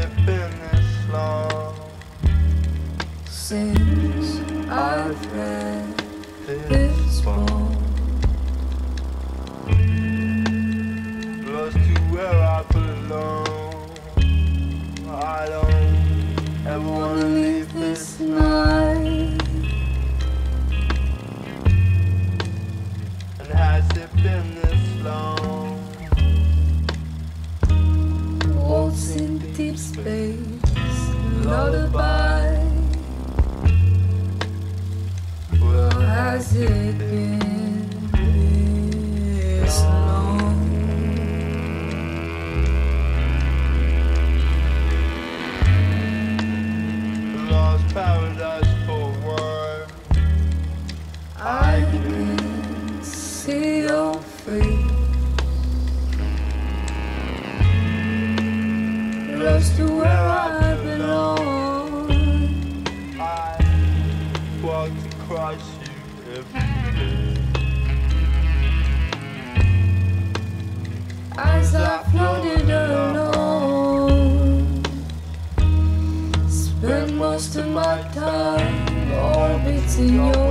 it been this long since I've read this book? Lost to where I belong. I don't ever wanna leave this night. And has it been this long? Waltz in deep space, lullaby. Well, has it been this long? Lost paradise for work. I can see your face. Lost to where I belong. I walked across you every day. As I floated alone, spent most of my time orbiting your